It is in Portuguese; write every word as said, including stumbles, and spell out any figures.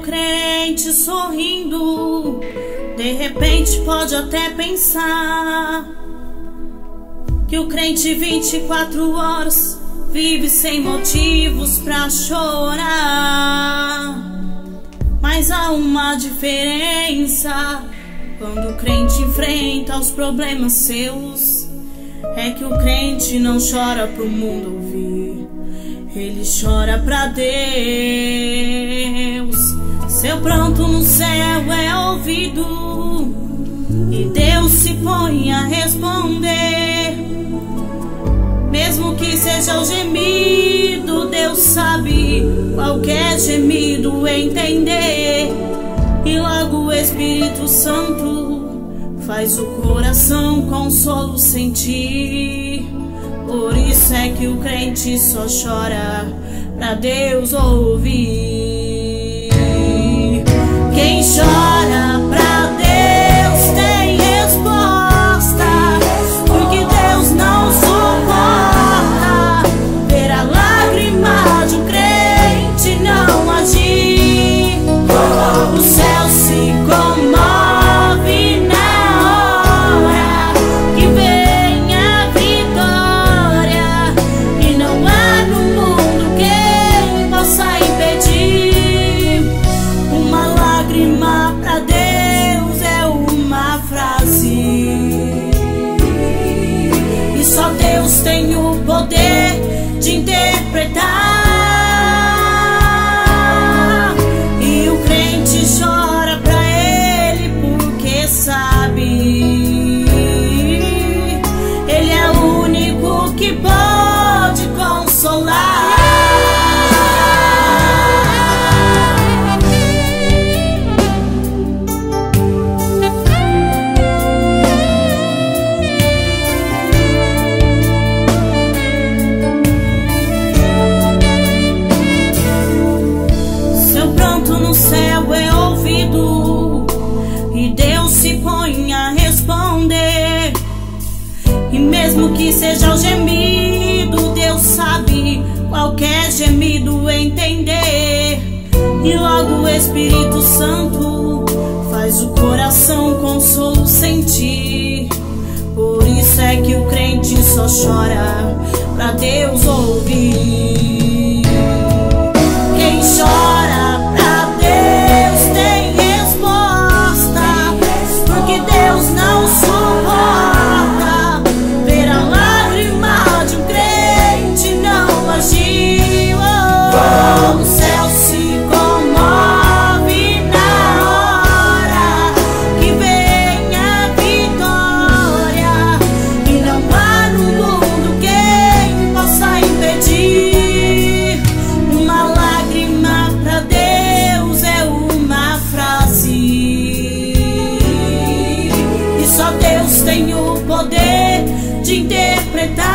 crente sorrindo, de repente pode até pensar que o crente vinte e quatro horas vive sem motivos pra chorar. Mas há uma diferença quando o crente enfrenta os problemas seus. É que o crente não chora pro mundo ouvir, ele chora pra Deus. Seu pranto no céu é ouvido e Deus se põe a responder. Mesmo que seja o gemido, Deus sabe qualquer gemido entender. E logo o Espírito Santo faz o coração consolo sentir. Por isso é que o crente só chora pra Deus ouvir. Quem chora pra Deus tem resposta, porque Deus não suporta ver a lágrima de um crente não agir. O céu se comove na hora que vem a vitória, e não há no mundo quem possa impedir. Uma lágrima pra Deus é uma frase, e só Deus tem o poder de interpretar. E o crente chora pra ele porque sabe, ele é o único que pode consolar. No céu é ouvido e Deus se põe a responder. E mesmo que seja o gemido, Deus sabe qualquer gemido entender. E logo o Espírito Santo faz o coração consolo sentir. Por isso é que o crente só chora pra Deus ouvir. Quem chora pra Deus tem resposta, porque Deus não suporta ver a lágrima de um crente não agir. Oh, o céu se comove na hora que vem a vitória, e não há no mundo quem possa impedir. Uma lágrima pra Deus é uma frase, e só Deus tem o poder de interpretar.